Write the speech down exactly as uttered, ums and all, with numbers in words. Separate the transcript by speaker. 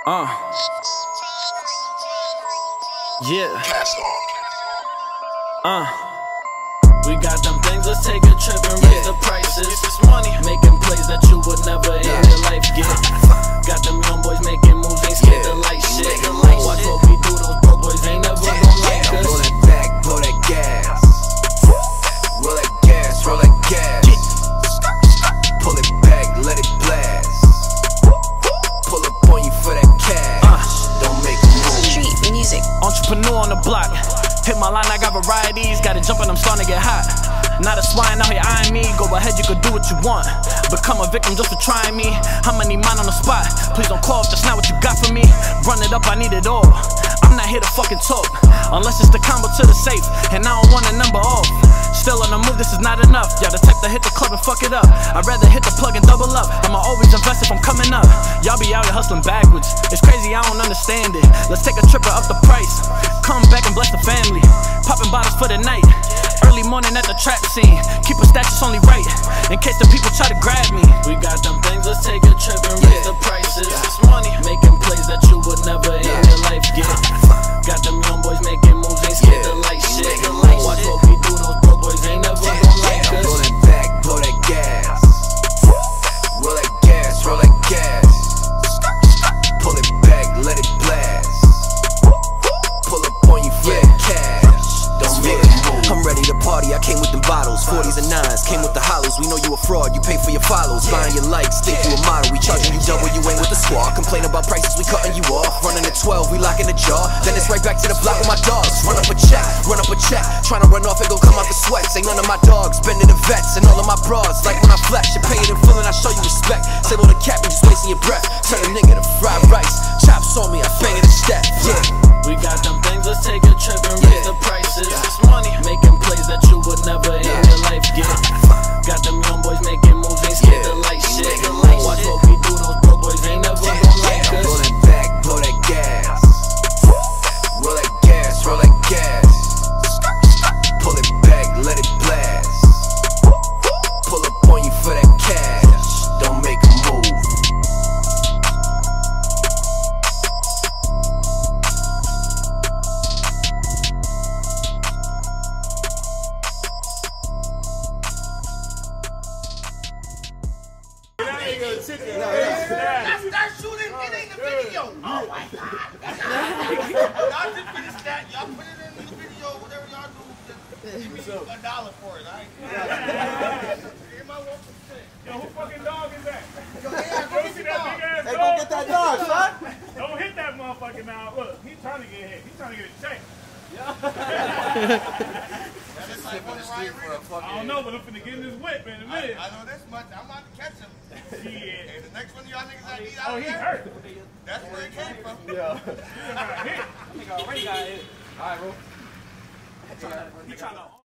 Speaker 1: Uh. Yeah. Uh. We got them things, let's take a trip and raise the prices. Get this money, making plays that you would never in your life get. Got them young boys making moves, ain't scared to light shit. Watch what we do, those broke boys ain't never gon' like us.
Speaker 2: Blow that back, blow that gas. Roll that gas, roll that gas. Pull it back, let it blast. Pull up on you for that cash. Don't make a move.
Speaker 3: Street music.
Speaker 1: Entrepreneur on the block. Hit my line, I got varieties. Got it jumping, I'm starting to get hot. Not a swine out here eyeing me. Go ahead, you could do what you want. Become a victim just for trying me. How many mine on the spot? Please don't call if that's not what you got for me. Run it up, I need it all. I'm not here to fucking talk, unless it's the combo to the safe, and I don't want a number off. Still on the move, this is not enough. Y'all the type to hit the club and fuck it up. I'd rather hit the plug and double up. I'ma always invest if I'm coming up. Y'all be out here hustling backwards. It's crazy, I don't understand it. Let's take a trip and up the price. Come back and bless the family. Popping bottles for the night. Early morning at the trap scene. Keep a status only right, in case the people try to grab me. We got them things, let's take a trip and raise the prices. This money, making plays that you would never in your life get. Got them young boys making moves, ain't scared to light shit. Watch what we do, those broke boys ain't never gon' like us.
Speaker 2: Blow that back, blow that gas. Roll that gas, roll that gas. Pull it back, let it blast. Pull up on you for that cash. Don't make a move. I'm ready to party, I came with them bottles. Forties and nines, came with the hollows. We know you a fraud, you pay for your follows. Buying your likes, think you a model. We charging you double, you ain't with the squad. Complain about prices, we cutting you off. Running at twelve, we locking the jaw. Then it's right back to the block with my dogs. Run up a check, run up a check. Trying to run off and go come out the sweats. Ain't none of my dogs, bending the vets. And all of my bras, like when I flex. You pay it in full and I show you respect. Say on the cap and just wasting your breath. Turn a nigga to fried rice. Chops on me, I bang in the step. Yeah.
Speaker 1: We got them things, let's take a trip and raise the prices. This money, making plays that you would never in your life get. Got them young boys making moves, ain't scared to light shit. Watch what we do, those broke boys ain't never gon' like us.
Speaker 2: Blow that back, blow that gas. Roll that gas, roll that gas. Pull it back, let it blast. Pull up on you for that cash. Don't make a move.
Speaker 4: Now start shooting, it ain't a video. Oh my God. Y'all just finish that. Y'all put it in the video, whatever y'all do. Just give me a dollar for it, alright? Give my one percent.
Speaker 5: Yo, who fucking dog is that?
Speaker 4: Yo, hey, go
Speaker 5: See that big ass
Speaker 4: Hey,
Speaker 5: dog?
Speaker 4: go get that dog, son.
Speaker 5: Don't hit that motherfucker now. Look, he's trying to get hit. He's trying to get a check. I don't know, but I'm finna get in this whip in a minute.
Speaker 4: I, I know this much. I'm about to catch him.
Speaker 5: Shit.
Speaker 4: Hey, the next one of y'all niggas that eat
Speaker 5: Oh,
Speaker 4: out
Speaker 5: he
Speaker 4: there,
Speaker 5: hurt.
Speaker 4: that's where it came from.
Speaker 5: Yeah. He got hit.
Speaker 6: I think I already got it. All right, bro.
Speaker 5: He trying to